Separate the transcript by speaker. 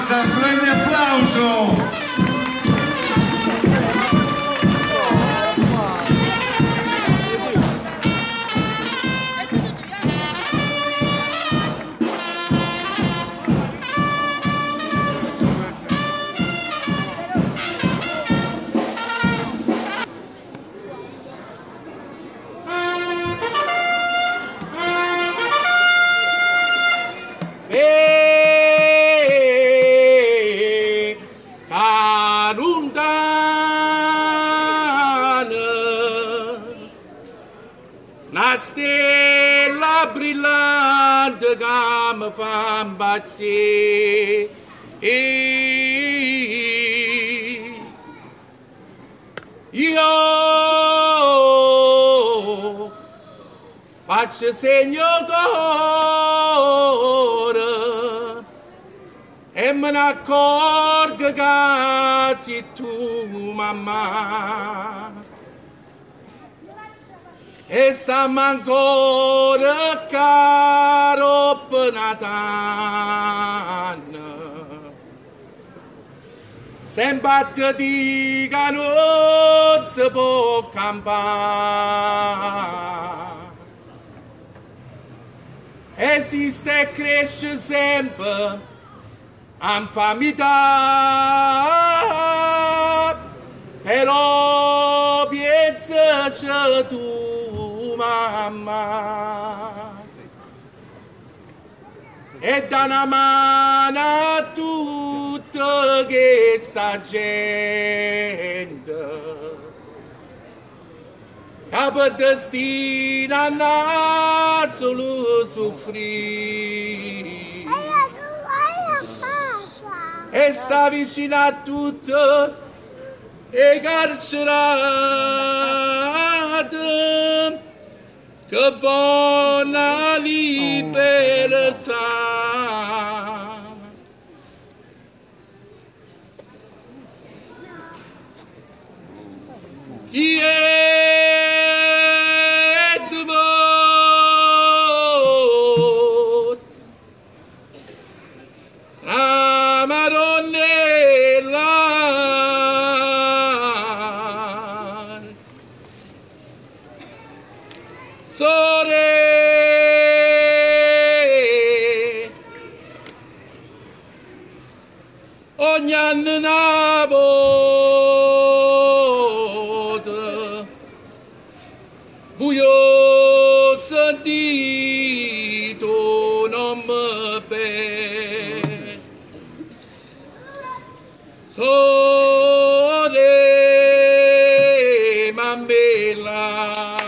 Speaker 1: forza, un grande applauso!
Speaker 2: Una stella brillante che mi fa impazzire. Io faccio segno d'oro e me ne accorgo che sei tu, mamma. E stiamo ancora caro per Natale. Sempre ti dica non si può campare. Esiste e cresce sempre infamità, però pensaci tu, mamma, e da una mano a tutta questa gente che per destino hanno solo soffrire. E sta vicino a tutte e carcerate che vogliono la libertà. Chi è di voi? La Madonnella Sore ogni anno una volta voglio sentito non mi per Sore, mamma bella.